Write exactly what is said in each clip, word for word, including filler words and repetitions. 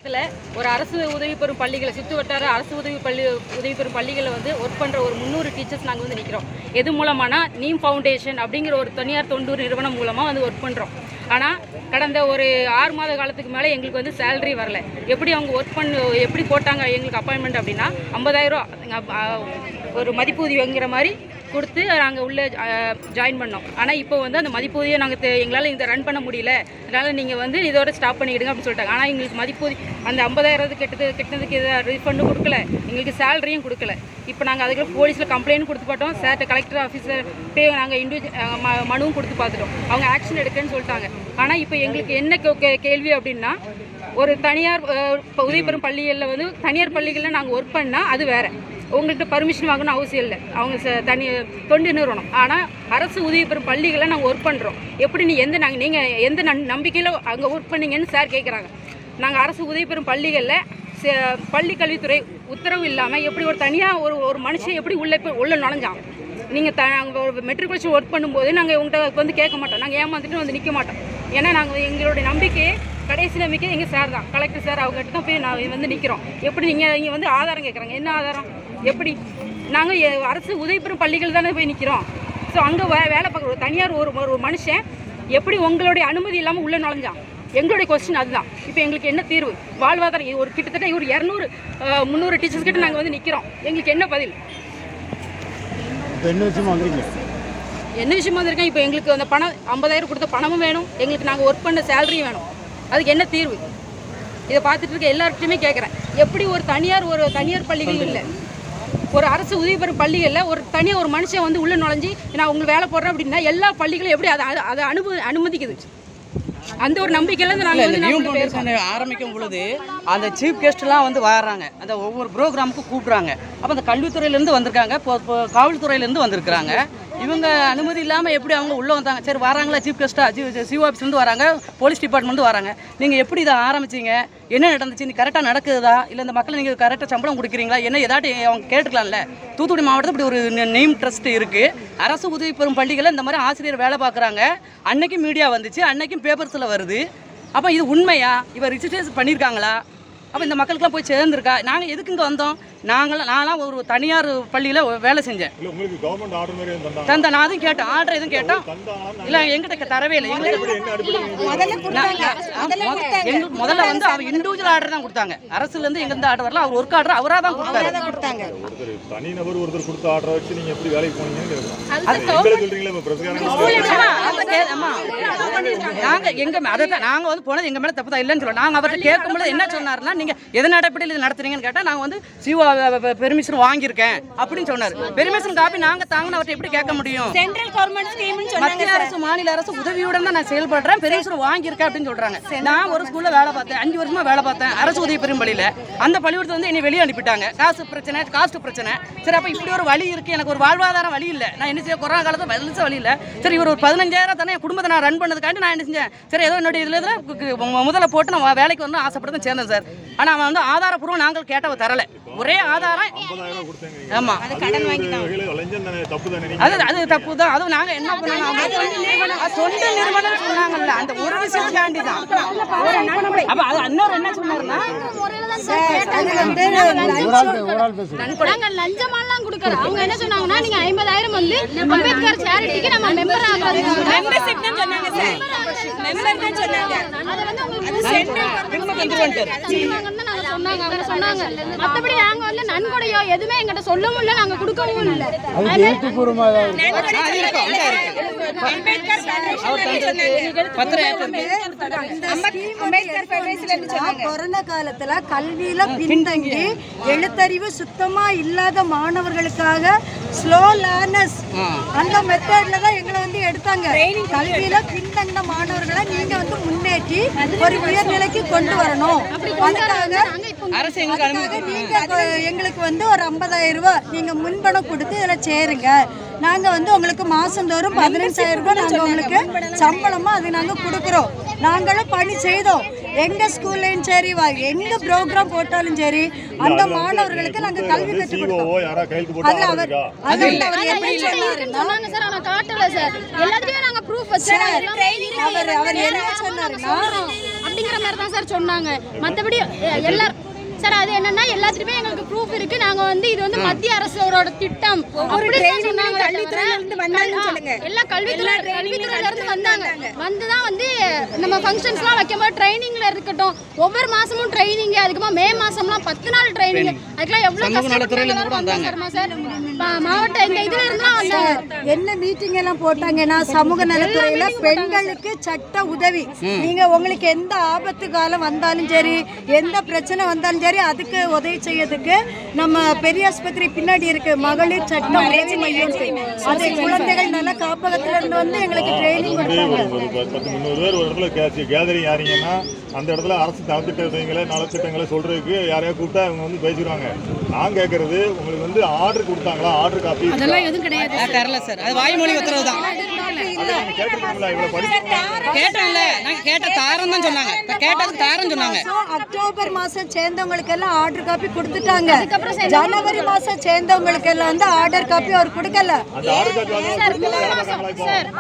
காலத்தில் ஒரு அரசு உதவி பெறும் பள்ளிகளை சுற்று வட்டார அரசு உதவி பள்ளி உதவி பெறும் பள்ளிகளில் வந்து ஒர்க் பண்ணுற ஒரு முந்நூறு டீச்சர்ஸ் நாங்கள் வந்து நிற்கிறோம். எது மூலமானா நீம் ஃபவுண்டேஷன் அப்படிங்கிற ஒரு தனியார் தொண்டு நிறுவனம் மூலமாக வந்து ஒர்க் பண்ணுறோம். ஆனால் கடந்த ஒரு ஆறு மாத காலத்துக்கு மேலே எங்களுக்கு வந்து சேலரி வரல. எப்படி அவங்க ஒர்க் பண்ண எப்படி போட்டாங்க எங்களுக்கு அப்பாயின்மெண்ட் அப்படின்னா ஐம்பதாயிரம் ரூபா ஒரு மதிப்பூதியங்கிற மாதிரி கொடுத்து நாங்கள் உள்ளே ஜாயின் பண்ணோம். ஆனால் இப்போ வந்து அந்த மதிப்பூதியை நாங்கள் எங்களால் இதை ரன் பண்ண முடியல, அதனால் நீங்கள் வந்து இதோட ஸ்டாப் பண்ணிவிடுங்க அப்படின்னு சொல்லிட்டாங்க. ஆனால் எங்களுக்கு மதிப்பூதி அந்த ஐம்பதாயிரத்து கெட்டது கெட்டதுக்கு இதை ரீஃபண்டும் கொடுக்கல, எங்களுக்கு சேலரியும் கொடுக்கல. இப்போ நாங்கள் அதுக்கு போலீஸில் கம்ப்ளைண்ட் கொடுத்து பார்த்தோம், சார்ட்ட கலெக்டர் ஆஃபீஸர் பே நாங்கள் இண்டிவிஜுவல் ம மனுவும் கொடுத்து பார்த்துட்டோம். அவங்க ஆக்ஷன் எடுக்கன்னு சொல்லிட்டாங்க. ஆனால் இப்போ எங்களுக்கு என்ன கேள்வி அப்படின்னா, ஒரு தனியார் உதவி பெறும் பள்ளிகளில் வந்து தனியார் பள்ளிகளில் நாங்கள் ஒர்க் பண்ணால் அது வேறு, உங்கள்கிட்ட பர்மிஷன் வாங்கணும் அவசியம் இல்லை, அவங்க தனி தொண்டு நிறுவனம். ஆனால் அரசு உதவி பெறும் பள்ளிகளில் நாங்கள் ஒர்க் பண்ணுறோம். எப்படி நீ எந்த நாங்கள் நீங்கள் எந்த நம்பிக்கையில் அங்கே ஒர்க் பண்ணீங்கன்னு சார் கேட்குறாங்க. நாங்கள் அரசு உதவி பெறும் பள்ளிகளில் பள்ளி கல்வித்துறை உத்தரவு இல்லாமல் எப்படி ஒரு தனியாக ஒரு ஒரு மனுஷன் எப்படி உள்ளே போய் உள்ளே நுழைஞ்சான். நீங்கள் த நாங்கள் ஒரு மெட்ரிகுலேஷன் ஒர்க் பண்ணும்போது நாங்கள் உங்கள்கிட்ட வந்து கேட்க மாட்டோம், நாங்கள் ஏமாந்துட்டு வந்து நிற்க மாட்டோம். ஏன்னா நாங்கள் எங்களுடைய நம்பிக்கையே கடைசி நம்பிக்கை எங்கள் சார் தான், கலெக்டர் சார். அவங்ககிட்ட தான் போய் நான் வந்து நிற்கிறோம். எப்படி நீங்கள் இங்கே வந்து ஆதாரம் கேட்குறாங்க, என்ன ஆதாரம்? எப்படி நாங்கள் அரசு உதவி பெறும் பள்ளிகள் தானே போய் நிற்கிறோம். ஸோ அங்கே வே வேலை பார்க்குற ஒரு தனியார் ஒரு ஒரு மனுஷன் எப்படி உங்களுடைய அனுமதி இல்லாமல் உள்ளே நுழைஞ்சான்? எங்களுடைய கொஸ்டின் அதுதான். இப்போ எங்களுக்கு என்ன தீர்வு? வாழ்வாதாரம் ஒரு கிட்டத்தட்ட ஒரு இரநூறு முந்நூறு டீச்சர்ஸ் கிட்ட நாங்கள் வந்து நிற்கிறோம். எங்களுக்கு என்ன பதில்? என்ன விஷயமா வந்துருக்கீங்க? என்ன விஷயமா வந்திருக்கேன்? இப்போ எங்களுக்கு அந்த பணம் ஐம்பதாயிரம் கொடுத்த பணமும் வேணும், எங்களுக்கு நாங்கள் ஒர்க் பண்ண சேலரியும் வேணும். அதுக்கு என்ன தீர்வு? இதை பார்த்துட்டு இருக்க எல்லார்கிட்டையுமே கேட்குறேன். எப்படி ஒரு தனியார் ஒரு தனியார் பள்ளிகள் இல்லை, ஒரு அரசு உதவி பெறும் பள்ளிகளில் ஒரு தனியாக ஒரு மனுஷன் வந்து உள்ளே நுழைஞ்சி நான் உங்களுக்கு வேலை போடுறேன் அப்படின்னா எல்லா பள்ளிகளும் எப்படி அதை அதை அனுமதி அனுமதிக்குது? அந்த ஒரு நம்பிக்கையில இருந்து நாங்கள் ஆரம்பிக்கும் பொழுது அந்த சீஃப் கெஸ்ட்லாம் வந்து வர்றாங்க, அந்த ஒவ்வொரு ப்ரோக்ராமுக்கும் கூப்பிட்றாங்க. அப்போ அந்த கல்வித்துறையிலேருந்து வந்திருக்காங்க, இப்போ காவல்துறையிலேருந்து வந்திருக்கிறாங்க. இவங்க அனுமதி இல்லாமல் எப்படி அவங்க உள்ளே வந்தாங்க? சரி வராங்களா சீஃப் கெஸ்ட்டாக, சிஓ ஆஃபீஸ்லேருந்து வராங்க, போலீஸ் டிபார்ட்மெண்ட் வராங்க. நீங்கள் எப்படி இதை ஆரம்பிச்சிங்க? என்ன நடந்துச்சு? நீ கரெக்டாக நடக்குதா? இல்லை இந்த மக்களை நீங்கள் கரெக்டாக சம்பளம் கொடுக்குறீங்களா? என்ன ஏதாட்டி அவங்க கேட்டுக்கலாம்ல. தூத்துக்குடி மாவட்டத்தில் இப்படி ஒரு நெய்ம் ட்ரஸ்ட் இருக்குது, அரசு உதவி பெறும் பள்ளிகளில் இந்த மாதிரி ஆசிரியர் வேலை பார்க்குறாங்க. அன்னைக்கும் மீடியா வந்துச்சு, அன்னைக்கும் பேப்பர்ஸில் வருது. அப்போ இது உண்மையா? இவர் ரிஜிஸ்ட்ரேஷன் பண்ணியிருக்காங்களா? அப்போ இந்த மக்களுக்குலாம் போய் சேர்ந்துருக்கா? நாங்கள் எதுக்கு இங்கே வந்தோம்? நாங்களாம் நான்லாம் ஒரு தனியார் பள்ளியில் வேலை செஞ்சேன். தந்த நான் அதுவும் கேட்டேன், ஆர்டர் எதுவும் கேட்டோம் இல்லை, எங்கிட்ட தரவே இல்லை. எங்களுக்கு முதல்ல வந்து அவர் இண்டிவிஜுவல் ஆர்டர் தான் கொடுத்தாங்க. அரசுலேருந்து எங்கேருந்து ஆர்டர் வரல, அவர் ஒர்க் ஆர்டர் அவராக தான் கொடுத்தாங்க. தனிநபர் ஒருத்தர் கொடுத்த ஆர்டர் வச்சு நீங்கள் எப்படி வேலைக்கு போனீங்கன்னு நாங்கள் எங்கள் அதை தான் நாங்கள் வந்து போனது எங்கள் மேலே தப்பு தான் இல்லைன்னு சொல்லுவோம். நாங்கள் அவர்கிட்ட கேட்கும்போது என்ன சொன்னார்னா, நீங்கள் எதன் அடிப்படையில் இது நடத்துறீங்கன்னு கேட்டால் நாங்கள் வந்து சிஓ பெர்மிஷன் வாங்கியிருக்கேன் அப்படின்னு சொன்னார். பெர்மிஷன் காப்பி நாங்கள் தாங்கன்னு அவர்கிட்ட எப்படி கேட்க முடியும்? சென்ட்ரல் கவர்மெண்ட் ஸ்கீம்னு சொன்னாங்க. மத்திய அரசு மாநில அரசு உதவியுடன் தான் நான் செயல்படுறேன், பெர்மிஷன் வாங்கியிருக்கேன் அப்படின்னு சொல்றாங்க. நான் ஒரு ஸ்கூல்ல வேலை பார்த்தேன், அஞ்சு வருஷமா வேலை பார்த்தேன் அரசு உதவி பெறும் பள்ளியில. அந்த பள்ளிக்கூடத்தை வந்து என்னை வெளியே அனுப்பிட்டாங்க. காசு பிரச்சனை, காஸ்ட் பிரச்சனை. சரி அப்ப இப்படி ஒரு வழி இருக்கு, எனக்கு ஒரு வாழ்வாதாரம் வழி இல்லை, நான் என்ன செய்ய? கொரோனா காலத்தில் வலிச்ச வழி இல்லை. சரி இவர் ஒரு பதினஞ்சாயிரம் தானே என் குடும்பத்தை நான் ரன் பண்ணதுக்காண்டி நான் என்ன செஞ்சேன்? சரி ஏதோ என்னுடைய இதுல இதில் முதல்ல போட்டு நான் வேலைக்கு வந்து ஆசைப்பட்டு சேர்ந்தேன் சார். ஆனால் அவன் வந்து ஆதாரப்பூர்வம் நாங்கள் கேட்டவ தரல. ஒரே ஆதாரம் ஆமா, அது அது தப்பு தான். அது நாங்க என்ன பண்ணோம்? சொந்த நிறுவனம் சொன்னாங்கல்ல, அந்த ஒரு விஷயத்துக்காண்டி தான். அப்ப அது இன்னொரு என்ன சொன்னாருன்னா, நாங்க லஞ்சமெல்லாம் கொடுக்கறோம். அவங்க என்ன சொன்னாங்கன்னா, நீங்க ஐம்பதாயிரம் வந்து அம்பேத்கர் சேரிட்டிக்கு நம்ம மெம்பர் ஆகணும், மெம்பர்ஷிப் தான் சொன்னாங்க சார். மெம்பர் தான் சொன்னாங்க. அது வந்து உங்களுக்கு சென்ட்ரல் கவர்மெண்ட் நாங்க சொன்னாங்க, அவங்க சொன்னாங்க. மத்தபடி நாங்க வந்து நன்கொடையோ எதுவுமே எங்கிட்ட சொல்லவும் இல்லை, நாங்க கொடுக்கவும் இல்லை. கொரோனா காலத்துல கல்வியில பின்தங்கி எழுத்தறிவு சுத்தமா இல்லாத மாணவர்களுக்காக ஸ்லோ லேர்னர்ஸ் அந்த மெத்தட்ல தான் எங்களை வந்து எடுத்தாங்க. கல்வியில பின்தங்கின மாணவர்களை நீங்க வந்து முன்னேற்றி ஒரு உயர்நிலைக்கு கொண்டு வரணும். அதுக்காக நீங்க எங்களுக்கு வந்து ஒரு ஐம்பதாயிரம் ரூபாய் நீங்க முன்பணம் கொடுத்து இதுல சேருங்க. நாங்க வந்து உங்களுக்கு மாசந்தோறும் பதினஞ்சாயிரம் ரூபாய் நாங்க உங்களுக்கு சம்பளமா அது நாங்க கொடுக்குறோம். நாங்களும் பணி செய்தோம். எங்க ஸ்கூல்லையும் சரி, எங்க ப்ரோக்ராம் போட்டாலும் சரி, அந்த மாணவர்களுக்கு நாங்க கல்வி கற்றுக் கொடுத்தோம். அதுல அவர் அதுல அவர் என்ன சொன்னாருன்னா சார், நான் காட்டல சார், எல்லாத்துலயும் நாங்க ப்ரூஃப் வச்சோம். அவர் அவர் என்ன சொன்னாருன்னா அப்படிங்கிற மாதிரி தான் சார் சொன்னாங்க. மற்றபடி எல்லாரும் சார் அது என்னன்னா எல்லாத்துலயுமே எங்களுக்கு ப்ரூஃப் இருக்கு. நாங்க வந்து இது வந்து மத்திய அரசோட திட்டம் அப்படி சொன்னாங்க. எல்லா கல்வித்துறை கல்வித்துறையில இருந்து வந்தாங்க. வந்துதான் வந்து நம்ம ஃபங்க்ஷன்ஸ்லாம் வைக்கும்போது ட்ரைனிங்ல இருக்கட்டும், ஒவ்வொரு மாசமும் ட்ரைனிங், அதுக்கப்புறமா மே மாசம்லாம் பத்து நாள் ட்ரைனிங், அதுக்கெல்லாம் எவ்வளவு கஷ்டப்பட்டாங்க சார். மாவட்ட இந்த இதுல இருந்தா என்ன மீட்டிங் எல்லாம் போட்டாங்கன்னா சமூக நலத்துறையில பெண்களுக்கு சட்ட உதவி, நீங்க உங்களுக்கு எந்த ஆபத்து காலம் வந்தாலும் சரி, எந்த பிரச்சனை வந்தாலும் சரி, அதுக்கு உதவி செய்யறதுக்கு நம்ம பெரிய ஆஸ்பத்திரி பின்னாடி இருக்கு மகளிர் சட்ட உதவி மையம். அது குழந்தைகள் நல்ல காப்பகத்துல இருந்து வந்து எங்களுக்கு ட்ரைனிங் கொடுத்தாங்க. பத்து முந்நூறு பேர் ஒரு இடத்துல கேதரிங் ஆறீங்கன்னா அந்த இடத்துல அரசு நலத்திட்டங்களை நலத்திட்டங்களை சொல்றதுக்கு யாரையா கூப்பிட்டா அவங்க வந்து பேசிடுவாங்க. நான் கேட்கறது உங்களுக்கு வந்து ஆர்டர் கொடுத்தாங்களா? ஆர்டர் காப்பி அதெல்லாம் எதுவும் கிடையாது. தரல சார். அது வாய்மொழி உத்தரவு தான். கேட்டிருக்கீங்களா? இவ்வளவு படிப்பு கேட்டோம்ல, நாங்க கேட்ட தாரம் தான் சொன்னாங்க. இப்ப கேட்டதுக்கு தாரம் சொன்னாங்க. அக்டோபர் மாசம் சேர்ந்தவங்களுக்கு எல்லாம் ஆர்டர் காப்பி கொடுத்துட்டாங்க. ஜனவரி மாசம் சேர்ந்தவங்களுக்கு எல்லாம் வந்து ஆர்டர் காப்பி அவர் கொடுக்கல. அந்த order copy sir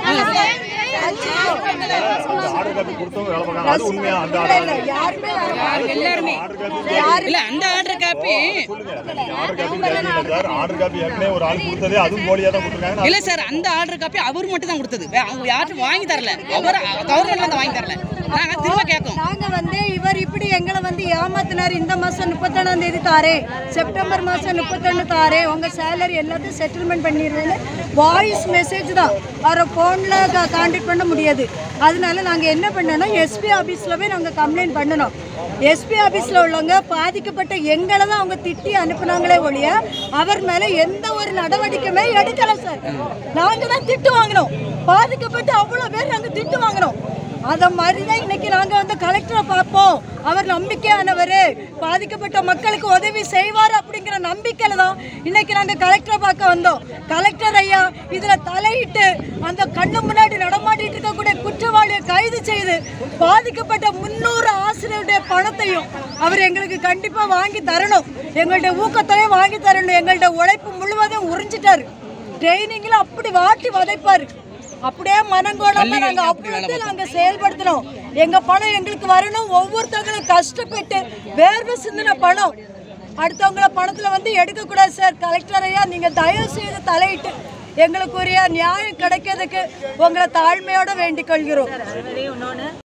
order copy கொடுத்தவங்க வேலை பண்ணாங்க. அது உண்மையா? அந்த யாருமே எல்லாருமே இல்ல அந்த ஆர்டர் காப்பி ஆர்டர் காப்பி கேட்டீங்களா சார்? ஆர்டர் காப்பி ஏற்கனவே ஒரு ஆள் கொடுத்ததே அதுவும் போலியா தான் கொடுத்துருக்காங்க. இல்ல சார், அந்த ஆர்டர் காப்பி அவர் மட்டும் தான் கொடுத்தது. அவங்க யாரும் வாங்கி தரல. அவர் கவர்மெண்ட்ல இருந்து வாங்கி தரல. நாங்க திரும்ப கேட்கோம். நாங்க வந்து இவர் இப்படி எங்களை வந்து ஏமாத்தினார். இந்த மாசம் முப்பத்தொன்னாம் தேதி தாரே, செப்டம்பர் மாசம் முப்பத்தொன்னு தாரே, உங்க சேலரி எல்லாத்தையும் செட்டில்மெண்ட் பண்ணிடுவேன்னு வாய்ஸ் மெசேஜ் தான். அவரை போன்ல கான்டாக்ட் பண்ண முடியாது. அதனால நாங்க என்ன பண்ணோம்னா எஸ்பி ஆபீஸ்ல போய் நாங்க கம்ப்ளைண்ட் பண்ணணும். எஸ்பி ஆபீஸ்ல உள்ளவங்க பாதிக்கப்பட்ட எங்களை தான் அவங்க திட்டி அனுப்புனாங்களே ஒழிய அவர் மேல எந்த ஒரு நடவடிக்கையுமே எடுக்கல சார். நாங்க தான் திட்டு வாங்கினோம். பாதிக்கப்பட்டு அவ்வளவு பேர் நாங்க திட்டு வாங்கினோம். அத மாதிரிதான் இன்னைக்கு நாங்க வந்து கலெக்டரை பார்ப்போம். அவர் நம்பிக்கையானவர், பாதிக்கப்பட்ட மக்களுக்கு உதவி செய்வார் அப்படிங்கிற நம்பிக்கையில தான் இன்னைக்கு நாங்க கலெக்டரை பார்க்க வந்தோம். கலெக்டர் ஐயா இதுல தலையிட்டு அந்த கண்ணு முன்னாடி நடமாட்டிட்டு இருக்கக்கூடிய குற்றவாளியை கைது செய்து பாதிக்கப்பட்ட முன்னூறு ஆசிரியருடைய பணத்தையும் அவர் எங்களுக்கு கண்டிப்பா வாங்கி தரணும். எங்களுடைய ஊக்கத்தையும் வாங்கி தரணும். எங்களுடைய உழைப்பு முழுவதும் உறிஞ்சிட்டாரு. ட்ரைனிங்ல அப்படி வாட்டி வதைப்பாரு. அப்படியே மனங்கோடாம நாங்க அப்படி நாங்க செயல்படுத்தணும். எங்க பணம் எங்களுக்கு வரணும். ஒவ்வொருத்தவங்களும் கஷ்டப்பட்டு வேர்வை சிந்தின பணம் அடுத்தவங்கள பணத்துல வந்து எடுக்க கூடாது சார். கலெக்டர் ஐயா நீங்க தயவு செய்து தலையிட்டு எங்களுக்குரிய நியாயம் கிடைக்கிறதுக்கு உங்களை தாழ்மையோட வேண்டிக் கொள்கிறோம்.